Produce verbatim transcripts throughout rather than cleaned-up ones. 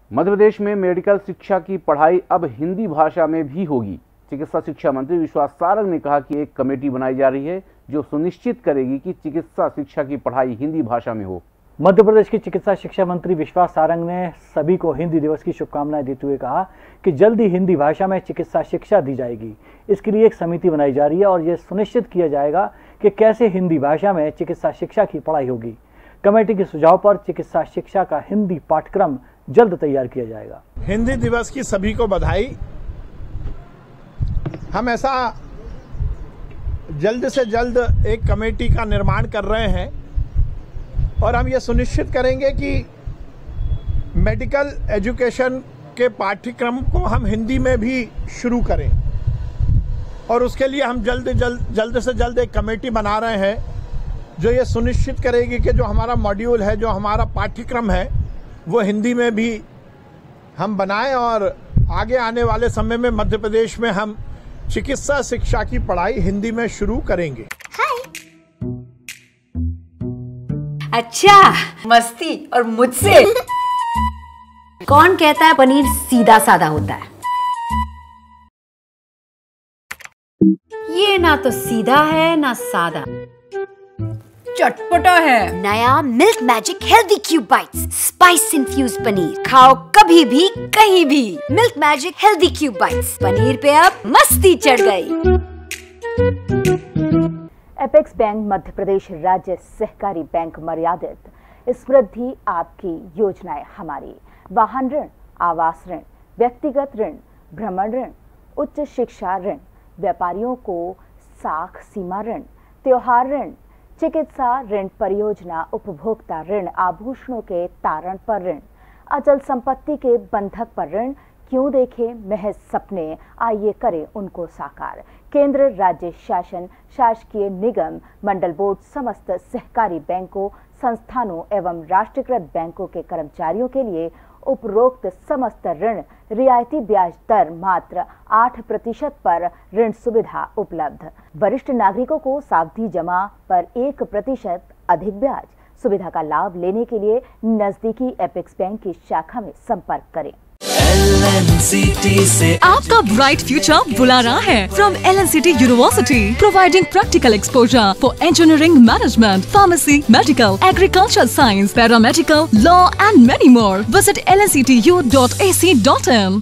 मध्य प्रदेश में मेडिकल शिक्षा की पढ़ाई अब हिंदी भाषा में भी होगी। चिकित्सा शिक्षा मंत्री विश्वास सारंग ने कहा कि एक कमेटी बनाई जा रही है जो सुनिश्चित करेगी कि चिकित्सा शिक्षा की पढ़ाई हिंदी भाषा में हो। मध्य प्रदेश की चिकित्सा शिक्षा मंत्री विश्वास सारंग ने सभी को हिंदी दिवस की शुभकामनाएं देते हुए कहा कि जल्द ही हिंदी भाषा में चिकित्सा शिक्षा दी जाएगी। इसके लिए एक समिति बनाई जा रही है और यह सुनिश्चित किया जाएगा कि कैसे हिंदी भाषा में चिकित्सा शिक्षा की पढ़ाई होगी। कमेटी के सुझाव पर चिकित्सा शिक्षा का हिंदी पाठ्यक्रम जल्द तैयार किया जाएगा। हिंदी दिवस की सभी को बधाई। हम ऐसा जल्द से जल्द एक कमेटी का निर्माण कर रहे हैं और हम ये सुनिश्चित करेंगे कि मेडिकल एजुकेशन के पाठ्यक्रम को हम हिंदी में भी शुरू करें और उसके लिए हम जल्द जल्द जल्द से जल्द एक कमेटी बना रहे हैं जो ये सुनिश्चित करेगी कि जो हमारा मॉड्यूल है, जो हमारा पाठ्यक्रम है, वो हिंदी में भी हम बनाएं और आगे आने वाले समय में मध्य प्रदेश में हम चिकित्सा शिक्षा की पढ़ाई हिंदी में शुरू करेंगे। हाय। अच्छा, मस्ती और मुझसे कौन कहता है पनीर सीधा साधा होता है? ये ना तो सीधा है ना सादा, चटपटा है। नया milk magic healthy cube bites spice infuse paneer, खाओ कभी भी कहीं भी। Milk magic healthy cube bites, paneer पे अब मस्ती चढ़ गई। एपेक्स बैंक मध्य प्रदेश राज्य सहकारी बैंक मर्यादित, समृद्धि आपकी योजनाएं हमारी। वाहन ऋण, आवास ऋण, व्यक्तिगत ऋण, भ्रमण ऋण, उच्च शिक्षा ऋण, व्यापारियों को साख सीमा ऋण, त्योहार ऋण, चिकित्सा ऋण, परियोजना उपभोक्ता ऋण, आभूषणों के तारण पर ऋण, अचल संपत्ति के बंधक पर ऋण। क्यों देखें महज सपने, आइए करें उनको साकार। केंद्र, राज्य शासन, शासकीय निगम, मंडल बोर्ड, समस्त सहकारी बैंकों, संस्थानों एवं राष्ट्रीयकृत बैंकों के कर्मचारियों के लिए उपरोक्त समस्त ऋण रियायती ब्याज दर मात्र आठ प्रतिशत पर ऋण सुविधा उपलब्ध। वरिष्ठ नागरिकों को सावधि जमा पर एक प्रतिशत अधिक ब्याज। सुविधा का लाभ लेने के लिए नजदीकी एपेक्स बैंक की शाखा में संपर्क करें। एल एन सी टी से आपका ब्राइट फ्यूचर बुला रहा है। From L N C T university, providing practical exposure for engineering, management, pharmacy, medical, agriculture science, paramedical, law and many more. Visit L N C T U dot A C dot in.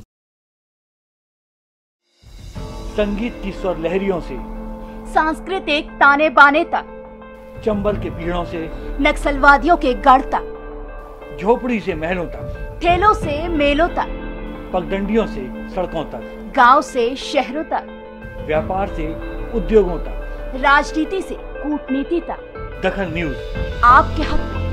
संगीत की स्वर लहरियों से सांस्कृतिक ताने बाने तक, चंबल के पीड़ों से नक्सलवादियों के गढ़ तक, झोपड़ी से महलों तक, ठेलों से मेलों तक, पगडंडियों से सड़कों तक, गांव से शहरों तक, व्यापार से उद्योगों तक, राजनीति से कूटनीति तक, दखल न्यूज आपके हक में।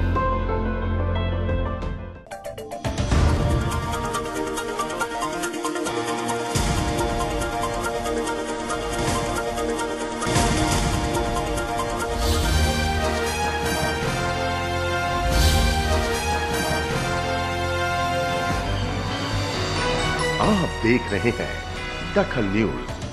आप देख रहे हैं दखल न्यूज।